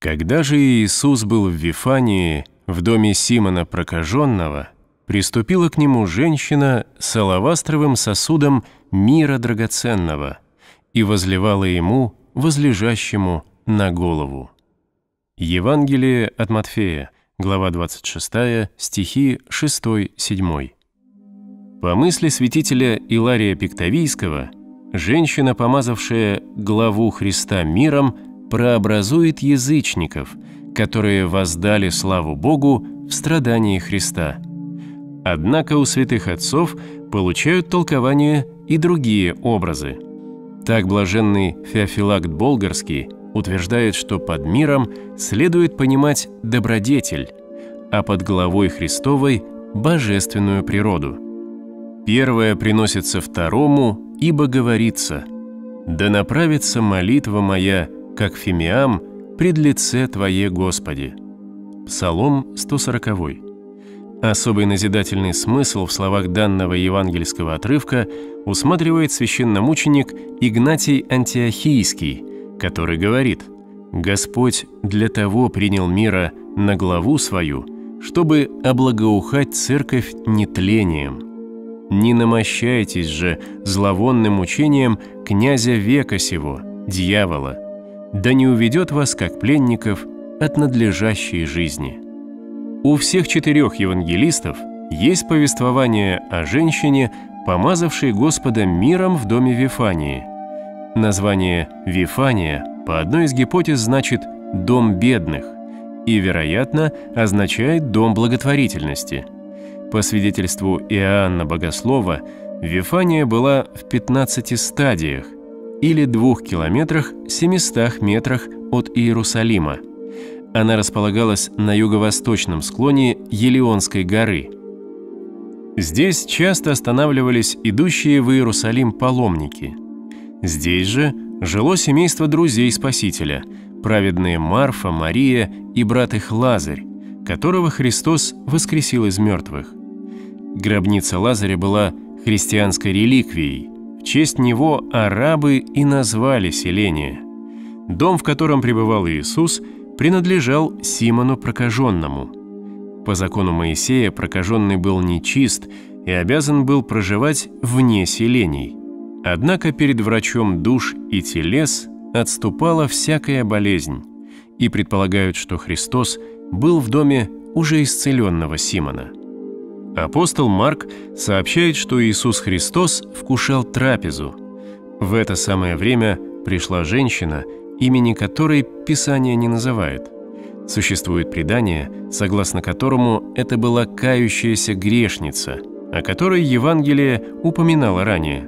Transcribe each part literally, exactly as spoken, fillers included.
Когда же Иисус был в Вифании, в доме Симона Прокаженного, приступила к нему женщина с алавастровым сосудом мира драгоценного и возливала ему, возлежащему, на голову. Евангелие от Матфея, глава двадцать шестая, стихи шесть-семь. По мысли святителя Илария Пиктавийского, женщина, помазавшая главу Христа миром, прообразует язычников, которые воздали славу Богу в страдании Христа. Однако у святых отцов получают толкование и другие образы. Так блаженный Феофилакт Болгарский утверждает, что под миром следует понимать добродетель, а под главой Христовой – божественную природу. Первое приносится второму, ибо говорится: «Да направится молитва моя, как фимиам, пред лице Твое, Господи». Псалом сто сорок. Особый назидательный смысл в словах данного евангельского отрывка усматривает священномученик Игнатий Антиохийский, который говорит: «Господь для того принял мира на главу свою, чтобы облагоухать церковь нетлением. Не намощайтесь же зловонным учением князя века сего, дьявола, да не уведет вас, как пленников, от надлежащей жизни». У всех четырех евангелистов есть повествование о женщине, помазавшей Господа миром в доме Вифании. Название «Вифания» по одной из гипотез значит «дом бедных» и, вероятно, означает «дом благотворительности». По свидетельству Иоанна Богослова, Вифания была в пятнадцати стадиях или двух километрах семистах метрах от Иерусалима. Она располагалась на юго-восточном склоне Елеонской горы. Здесь часто останавливались идущие в Иерусалим паломники. Здесь же жило семейство друзей Спасителя, праведные Марфа, Мария и брат их Лазарь, которого Христос воскресил из мертвых. Гробница Лазаря была христианской реликвией. В честь него арабы и назвали селение. Дом, в котором пребывал Иисус, принадлежал Симону Прокаженному. По закону Моисея прокаженный был нечист и обязан был проживать вне селений. Однако перед врачом душ и телес отступала всякая болезнь, и предполагают, что Христос был в доме уже исцеленного Симона. Апостол Марк сообщает, что Иисус Христос вкушал трапезу. В это самое время пришла женщина, имени которой Писание не называет. Существует предание, согласно которому это была кающаяся грешница, о которой Евангелие упоминало ранее.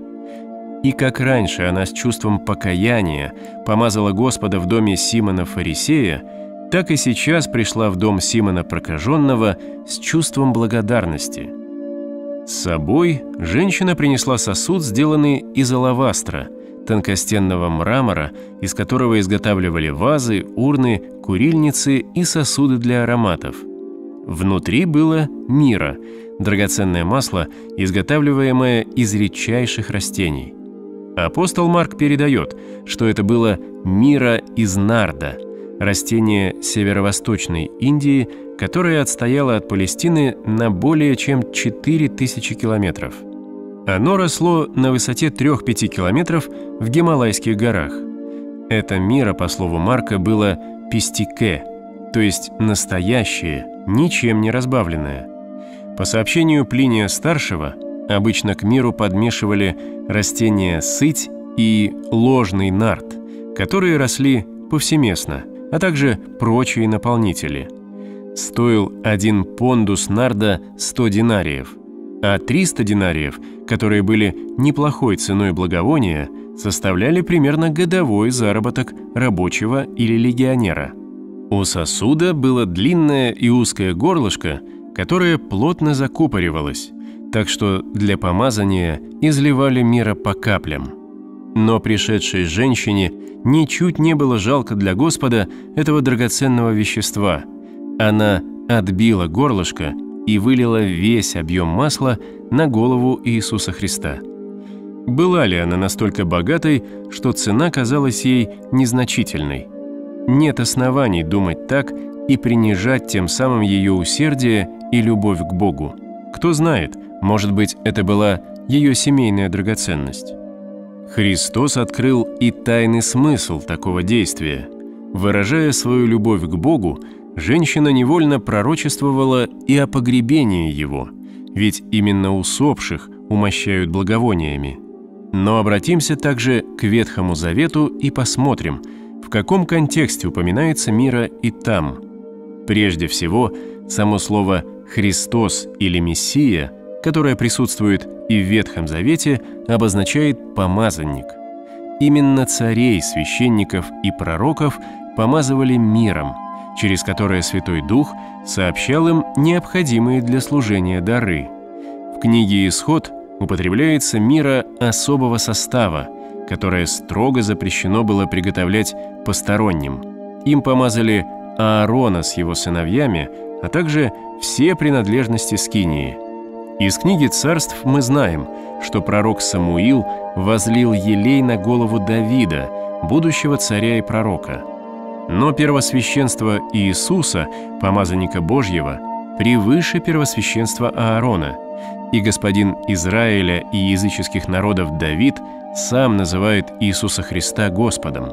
И как раньше она с чувством покаяния помазала Господа в доме Симона Фарисея, так и сейчас пришла в дом Симона Прокаженного с чувством благодарности. С собой женщина принесла сосуд, сделанный из алавастра, тонкостенного мрамора, из которого изготавливали вазы, урны, курильницы и сосуды для ароматов. Внутри было мирра, драгоценное масло, изготавливаемое из редчайших растений. Апостол Марк передает, что это было мирра из нарда, растение северо-восточной Индии, которое отстояло от Палестины на более чем четыре тысячи километров. Оно росло на высоте трёх-пяти километров в Гималайских горах. Это мирра, по слову Марка, было пистике, то есть настоящее, ничем не разбавленное. По сообщению Плиния Старшего, обычно к мирру подмешивали растения сыть и ложный нард, которые росли повсеместно, а также прочие наполнители. Стоил один пондус нарда сто динариев, а триста динариев, которые были неплохой ценой благовония, составляли примерно годовой заработок рабочего или легионера. У сосуда было длинное и узкое горлышко, которое плотно закупоривалось, так что для помазания изливали мирра по каплям. Но пришедшей женщине ничуть не было жалко для Господа этого драгоценного вещества. Она отбила горлышко и вылила весь объем масла на голову Иисуса Христа. Была ли она настолько богатой, что цена казалась ей незначительной? нет оснований думать так и принижать тем самым ее усердие и любовь к Богу. Кто знает, может быть, это была ее семейная драгоценность. Христос открыл и тайный смысл такого действия. Выражая свою любовь к Богу, женщина невольно пророчествовала и о погребении Его, ведь именно усопших умощают благовониями. Но обратимся также к Ветхому Завету и посмотрим, в каком контексте упоминается мира и там. Прежде всего, само слово «Христос» или «Мессия», которое присутствует и в Ветхом Завете, обозначает «помазанник». Именно царей, священников и пророков помазывали миром, через которое Святой Дух сообщал им необходимые для служения дары. В книге «Исход» употребляется мира особого состава, которое строго запрещено было приготовлять посторонним. Им помазали Аарона с его сыновьями, а также все принадлежности скинии. Из книги «Царств» мы знаем, что пророк Самуил возлил елей на голову Давида, будущего царя и пророка. Но первосвященство Иисуса, помазанника Божьего, превыше первосвященства Аарона, и господин Израиля и языческих народов Давид сам называет Иисуса Христа Господом.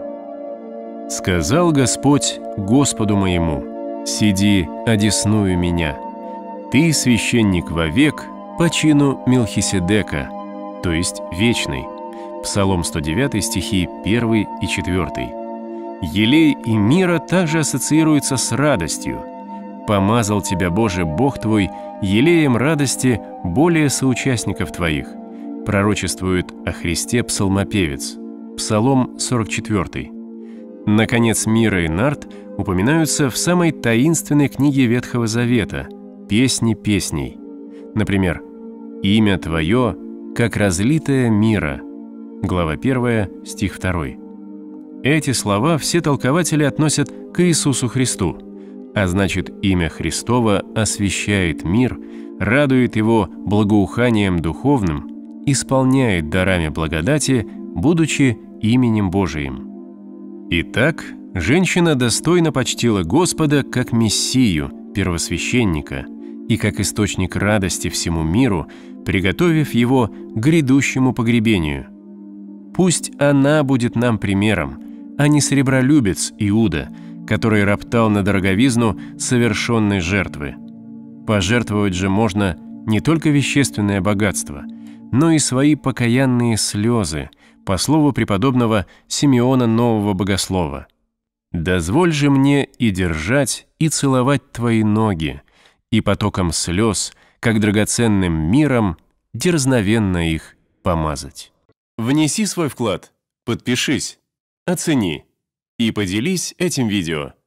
«Сказал Господь Господу моему: сиди, одесную меня. Ты священник вовек по чину Мелхиседека, то есть вечный». Псалом сто девять, стихи один и четыре. Елей и мира также ассоциируются с радостью. «Помазал тебя, Боже, Бог твой, елеем радости более соучастников твоих», пророчествует о Христе псалмопевец. Псалом сорок четыре. Наконец, мира и нарт упоминаются в самой таинственной книге Ветхого Завета «Песни песней». Например, «Имя Твое, как разлитое мира», глава первая, стих второй. Эти слова все толкователи относят к Иисусу Христу, а значит, имя Христово освящает мир, радует его благоуханием духовным, исполняет дарами благодати, будучи именем Божиим. Итак, женщина достойно почтила Господа как Мессию, первосвященника, и как источник радости всему миру, приготовив его к грядущему погребению. Пусть она будет нам примером, а не сребролюбец Иуда, который роптал на дороговизну совершенной жертвы. Пожертвовать же можно не только вещественное богатство, но и свои покаянные слезы, по слову преподобного Симеона Нового Богослова. «Дозволь же мне и держать, и целовать твои ноги, и потоком слез, как драгоценным миром, дерзновенно их помазать». Внеси свой вклад, подпишись, оцени и поделись этим видео.